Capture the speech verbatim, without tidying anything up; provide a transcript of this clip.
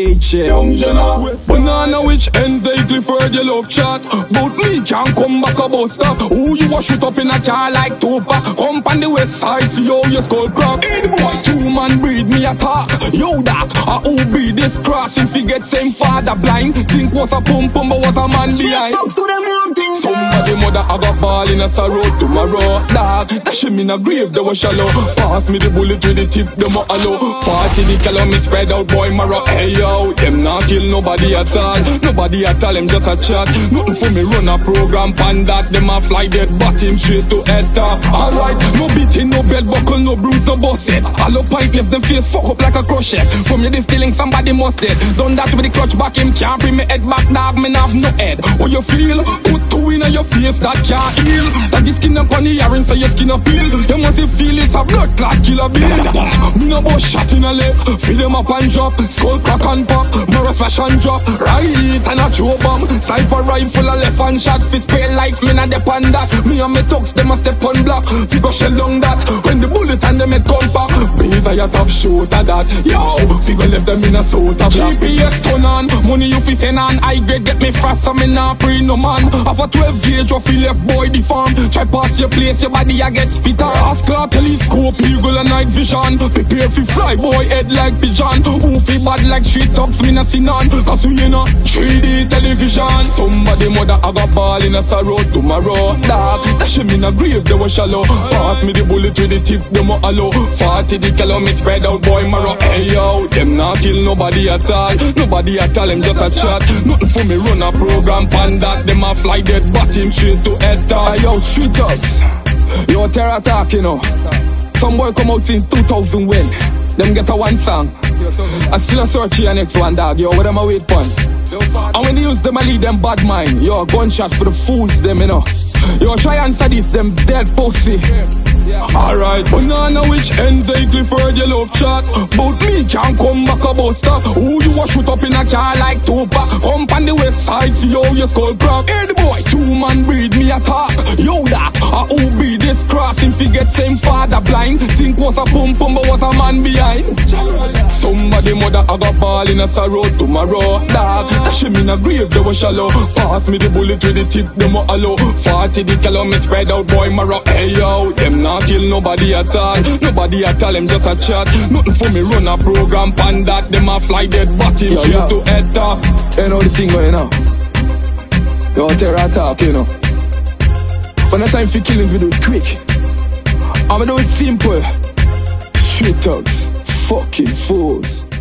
H M. Young Jenna, banana which ends a Clifford you love chat. But me can't come back a bus stop. Who you a shoot up in a car like Tupac? Come on the west side, see how your skull crack. Hey, the boy, two man breed me attack. Yo that, a who be this cross? If he get same father blind, think was a pum pum but was a man behind. Talks to them wrong things. Somebody mother I got ball in a sorrow tomorrow. Dog, dash him in a grave, they was shallow. Pass me the bullet with the tip, them a hollow. Forty the kilometers spread out, boy marrow. Hey yo, them not kill nobody at all. Nobody at all, them just a chat. Nothing for me run a program, pan that. Them a fly dead, but him straight to head top. Alright, no beating, no belt buckle, no bruise, no bust it. All up pint left them face fuck up like a crochet. From you this feeling somebody must dead. Done that with the clutch back, him can't bring me head back, dog, me have no head. What you feel? Put two in your face that can't heal. That the skin up on the earring so your skin up peel. You must feel it's a blood clot killer bill. Me no bout shot in a leg, fill them up and drop. Skull crack and pop, mirror flash and drop. Right and a throw bomb, sniper rifle a left and shot. Fist spray life, me not depend that. Me and me thugs, them a step on block. Figure shell down that, when the bullet and them head come back. Beaver your top shooter that. Yo, figure left them in a soda block. G P S turn on, money you fi send on. I grade get me fast so me nah pre no man. Have a twelve gauge or feel left boy the farm. Try pass your place, your body a get spitter. Ask claw telescope, eagle and night vision. Prepare fi fly boy head like pigeon. Who fi bad like street tops, me nah see none. Cause we in a three D television. Somebody mother I got ball in a sorrow tomorrow. Dog, dash him in a grave, they was shallow. Pass me the bullet with the tip, them a hollow. Forty the kilometers spread out boy marrow. Hey yo, them not kill nobody at all. Nobody at all, them just a chat. Nothing for me run a program, pan that. Them a fly dead, but him straight to head top. Hey yo, street dogs, yo terror attack, you know. Some boy come out since two thousand when them get a one song. I still a search your next one, dog. Yo, what am I wait for? And when they use them, I lead them bad mind. Yo, gunshot for the fools, them, you know. Yo, try answer this, them dead pussy. Alright, banana which ends a Clifford you love chat. But me can't come back a bus stop. Who you a shoot up in a car like Tupac? Come on the west side, see how your skull crack. Hey the boy, two man breed me attack. Yo that, a who be this cross? If he get same father blind, think was a pum pum but was a man behind. Somebody mother I got ball in a sorrow tomorrow. Dog, dash him in a grave, they was shallow. Pass me the bullet with the tip, them a hollow. Forty the kilometers spread out boy marrow. Hey yo, them not kill nobody at all. Nobody at all, them just a chat. Nothing for me run a program, pan that. Them a fly dead, but him straight to head top. You know the thing going on. Yo, terror attack, you know. When the time for killing, we do it quick. I'ma do it simple. Street thugs, fucking fools.